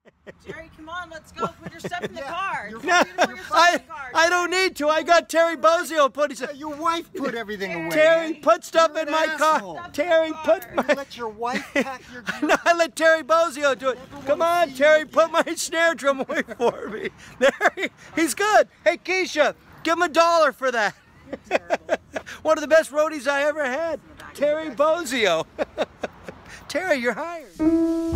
Gerry, come on, let's go. Put your stuff in the car. No, I don't need to. I got Terry Bozzio put his. Your wife put everything away. Terry, put stuff You're in an my asshole. car. Terry, put my. You let your wife pack your gear. No, I let Terry Bozzio do it. Come on, Terry, put my snare drum away for me. There, he's good. Hey, Kyeshie, give him $1 for that. One of the best roadies I ever had. Terry Bozzio. Terry, you're hired.